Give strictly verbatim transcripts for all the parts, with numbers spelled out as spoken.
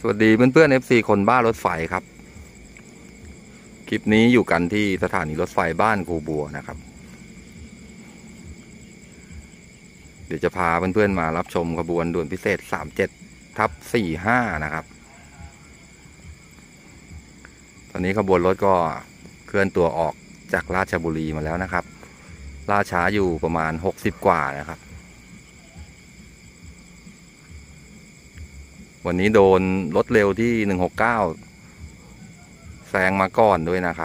สวัสดีเพื่อนๆ เอฟ ซี คนบ้ารถไฟครับ คลิปนี้อยู่กันที่สถานีรถไฟบ้านกูบัวนะครับ เดี๋ยวจะพาเพื่อนๆมารับชมขบวนด่วนพิเศษ สามสิบเจ็ดทับสี่สิบห้า นะครับ ตอนนี้ขบวนรถก็เคลื่อนตัวออกจากราชบุรีมาแล้วนะครับล่าช้าอยู่ประมาณหกสิบกว่านะครับวันนี้โดนรถเร็วที่หนึ่งหกเก้าแซงมาก่อนด้วยนะครับ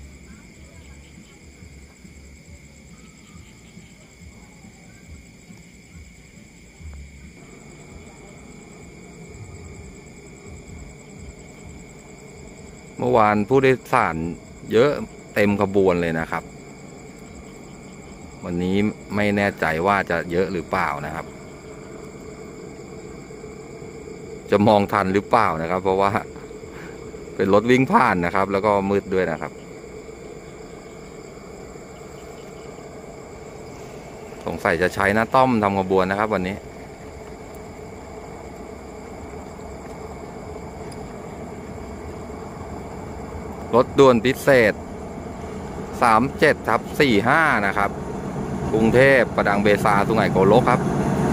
เมื่อวานผู้โดยสารเยอะเต็มขบวนเลยนะครับวันนี้ไม่แน่ใจว่าจะเยอะหรือเปล่านะครับจะมองทันหรือเปล่านะครับเพราะว่าเป็นรถวิ่งผ่านนะครับแล้วก็มืดด้วยนะครับสงสัยจะใช้หน้าต้อมทำขบวนนะครับวันนี้รถด่วนพิเศษ สามสิบเจ็ดทับสี่สิบห้า นะครับกรุงเทพประดังเบซาสุไหงโกลกครับ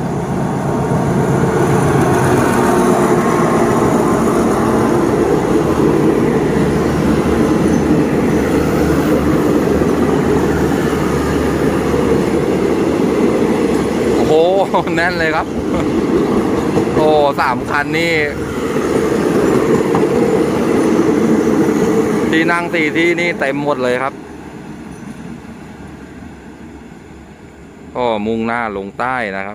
โอ้โหแน่นเลยครับโอ้สามคันนี่ที่นั่งสี่ที่นี่เต็มหมดเลยครับก็มุ่งหน้าลงใต้นะครับ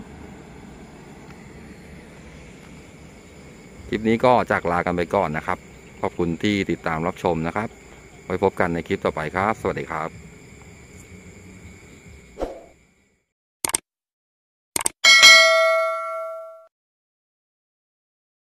คลิปนี้ก็จากลากันไปก่อนนะครับขอบคุณที่ติดตามรับชมนะครับไว้พบกันในคลิปต่อไปครับสวัสดีครับ